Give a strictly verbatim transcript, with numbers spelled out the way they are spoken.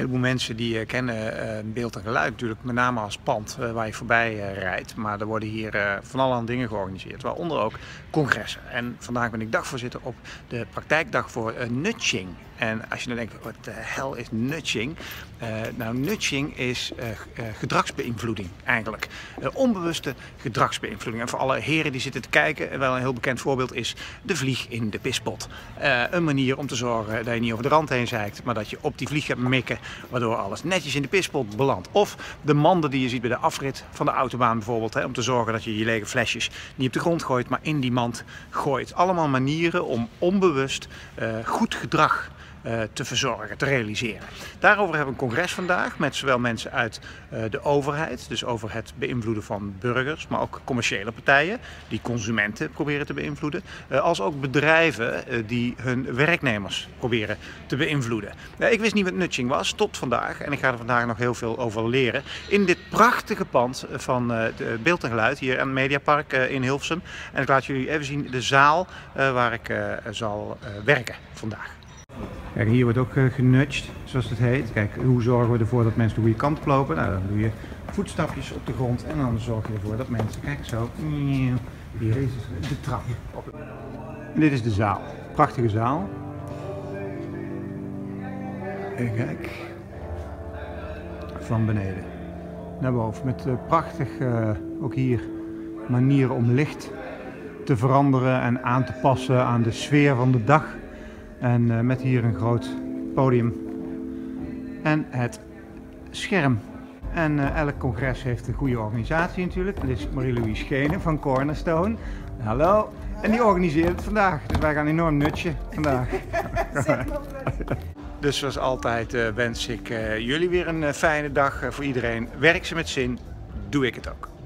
heleboel mensen die uh, kennen uh, Beeld en Geluid natuurlijk met name als pand uh, waar je voorbij uh, rijdt. Maar er worden hier uh, van allerlei dingen georganiseerd, waaronder ook congressen. En vandaag ben ik dagvoorzitter op de praktijkdag voor uh, nudging. En als je dan denkt, wat de hel is nudging? Uh, nou, nudging is uh, uh, gedragsbeïnvloeding eigenlijk. Uh, onbewuste gedragsbeïnvloeding. En voor alle heren die zitten te kijken, wel een heel bekend voorbeeld is de vlieg in de pispot. Uh, een manier om te zorgen dat je niet over de rand heen zeikt, maar dat je op die vlieg gaat mikken, waardoor alles netjes in de pispot belandt. Of de manden die je ziet bij de afrit van de autobaan bijvoorbeeld, hè, om te zorgen dat je je lege flesjes niet op de grond gooit, maar in die mand gooit. Allemaal manieren om onbewust uh, goed gedrag Uh, te verzorgen, te realiseren. Daarover hebben we een congres vandaag met zowel mensen uit uh, de overheid, dus over het beïnvloeden van burgers, maar ook commerciële partijen die consumenten proberen te beïnvloeden, uh, als ook bedrijven uh, die hun werknemers proberen te beïnvloeden. Uh, ik wist niet wat nudging was tot vandaag en ik ga er vandaag nog heel veel over leren in dit prachtige pand van uh, de Beeld en Geluid hier aan het Mediapark uh, in Hilversum. En ik laat jullie even zien de zaal uh, waar ik uh, zal uh, werken vandaag. Kijk, hier wordt ook uh, genudged, zoals het heet. Kijk, hoe zorgen we ervoor dat mensen de goede kant op lopen? Nou, dan doe je voetstapjes op de grond en dan zorg je ervoor dat mensen, kijk zo, hier is de trap. En dit is de zaal, prachtige zaal. En kijk, van beneden naar boven met uh, prachtig, uh, ook hier, manieren om licht te veranderen en aan te passen aan de sfeer van de dag. En uh, met hier een groot podium en het scherm. En uh, elk congres heeft een goede organisatie natuurlijk. Dit is Marie-Louise Schenen van Cornerstone. Hallo. En die organiseert het vandaag. Dus wij gaan enorm nudgen vandaag. Dus zoals altijd uh, wens ik uh, jullie weer een uh, fijne dag. Uh, voor iedereen. Werk ze met zin. Doe ik het ook.